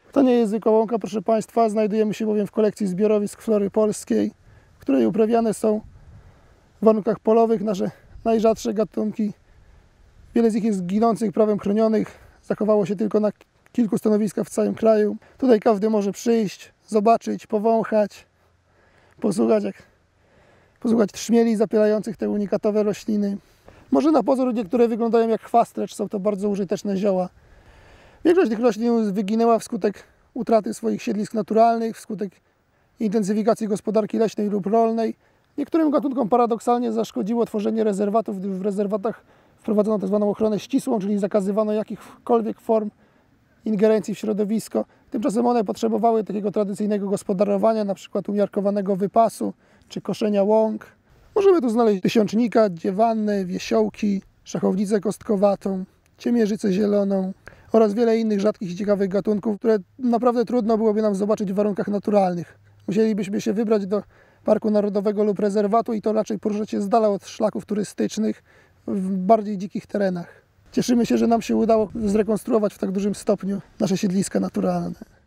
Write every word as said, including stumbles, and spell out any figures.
To nie jest zwykła łąka, proszę Państwa. Znajdujemy się bowiem w kolekcji zbiorowisk flory polskiej, w której uprawiane są w warunkach polowych nasze najrzadsze gatunki. Wiele z nich jest ginących, prawem chronionych. Zachowało się tylko na kilku stanowiskach w całym kraju. Tutaj każdy może przyjść, zobaczyć, powąchać, posłuchać, jak, posłuchać trzmieli zapierających te unikatowe rośliny. Może na pozór niektóre wyglądają jak chwast, lecz są to bardzo użyteczne zioła. Większość tych roślin wyginęła wskutek utraty swoich siedlisk naturalnych, wskutek intensyfikacji gospodarki leśnej lub rolnej. Niektórym gatunkom paradoksalnie zaszkodziło tworzenie rezerwatów, gdyż w rezerwatach wprowadzono tzw. ochronę ścisłą, czyli zakazywano jakichkolwiek form ingerencji w środowisko. Tymczasem one potrzebowały takiego tradycyjnego gospodarowania, na przykład umiarkowanego wypasu czy koszenia łąk. Możemy tu znaleźć tysiącznika, dziewannę, wiesiołki, szachownicę kostkowatą, ciemierzycę zieloną oraz wiele innych rzadkich i ciekawych gatunków, które naprawdę trudno byłoby nam zobaczyć w warunkach naturalnych. Musielibyśmy się wybrać do parku narodowego lub rezerwatu i to raczej poruszać się z dala od szlaków turystycznych w bardziej dzikich terenach. Cieszymy się, że nam się udało zrekonstruować w tak dużym stopniu nasze siedliska naturalne.